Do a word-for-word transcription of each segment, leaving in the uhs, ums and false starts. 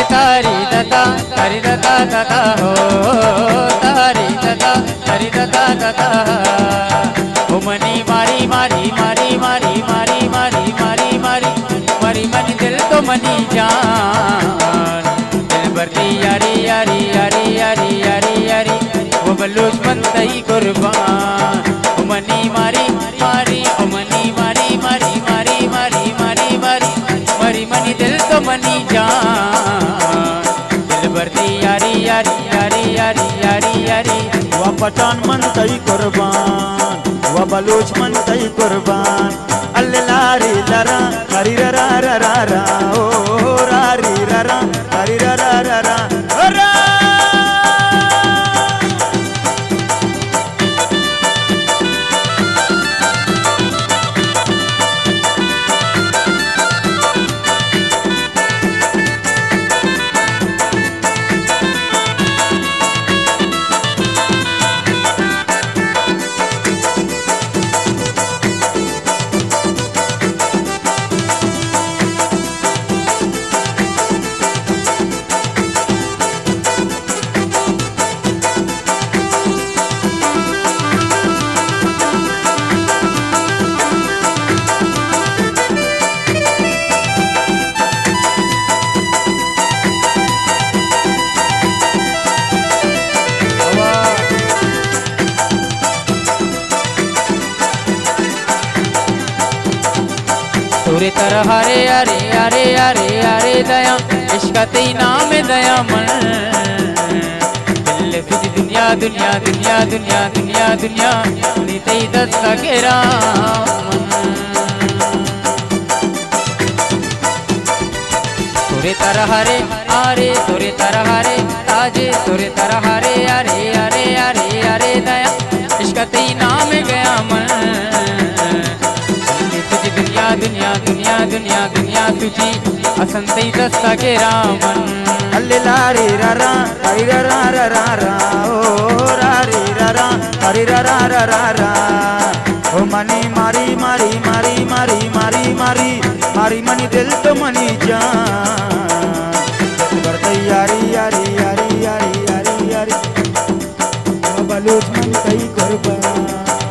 तारी दता तारी दता दता हो तारी दता तारी दता दता ओ मनी मारी मारी मारी मारी मारी मारी मारी मारी मारी मनी दिल तो मनी जान दिल भरती यारी यारी यारी यारी यारी यारी वो बलूच बनता ही कुर्बान ओ मनी मारी मारी ओ मनी मारी मारी मारी मारी मारी मारी मारी मनी दिल तो मनी जान दिल भरती यारी यारी यारी यारी यारी यारी वा पठान मन तई कुर्बान वा बलूच मन तई कुर्बान अल्ले लारी लरा हरी रा रा रा रा ओ रारी रा रा हरी रा रा रा रा रा तोरे तरह हरे हरे हरे हरे हरे दया इश्क तेई नाम दया मन दिल तुझ दुनिया दुनिया दुनिया दुनिया दुनिया दुनिया नी तेई दस्ता घेरा तोरे तरह हरे हरे तोरे तरह हरे ताजे तोरे तरह हरे हरे हरे हरे हरे दया इश्क तेई नाम गया मन दुनिया दुनिया दुनिया दुनिया दुनिया तुझी असंतई दस्ता के रामन अल्ले लारी रा रा हरी रा रा रा रा रा ओ रारी रा रा हरी रा रा रा रा रा ओ मनी मारी मारी मारी मारी मारी मारी मारी मनी दिल तो मनी जान करते यारी यारी यारी यारी यारी यारी बलूच मन कई कुर्बान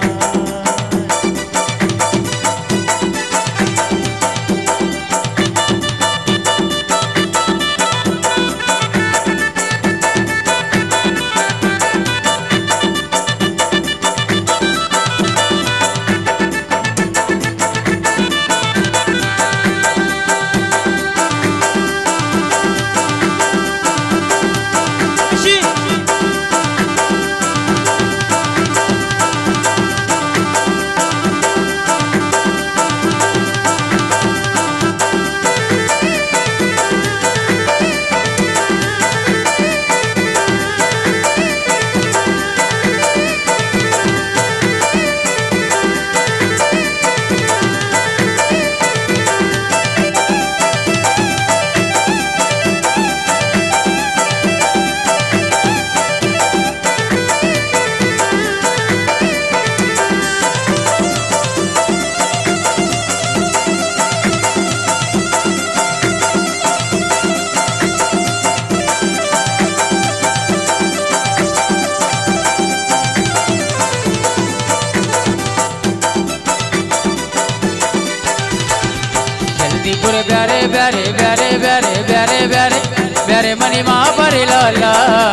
पूरे प्यारे प्यारे प्यारे प्यारे प्यारे प्यारे प्यारे मनी माँ पर लाला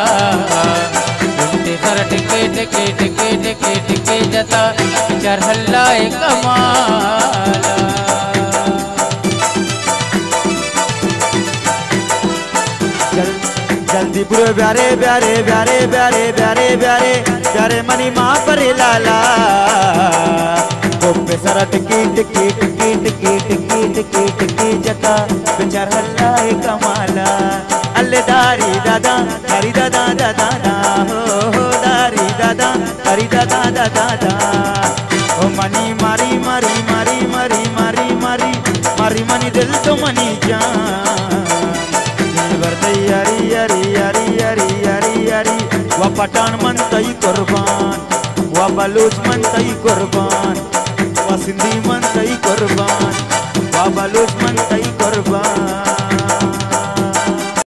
सर टिके टिके टिके टिके टिके जता चार हल्ला कमाला जल्दी पूरे प्यारे प्यारे प्यारे प्यारे प्यारे प्यारे प्यारे मनी माँ पर लाला गोपे सारा टिकी टिकी टिकी टिकी टिकी टिकी टिकी जता बेचार हल्ला कमाला अल्ले दारी दादा हरी दादा दादा दा हो हो दारी दादा हरी दादा दादा दा ओ मनी मारी मारी मारी मारी मारी मारी मारी मनी दिल तो मनी जान दिल भरते यारी यारी यारी यारी यारी यारी वा पठान मन तई कुर्बान वा बलूच मन तई कुर्बान वा सिंधी मन तई कुर्बान वा बलूच मन तई कुर्बान।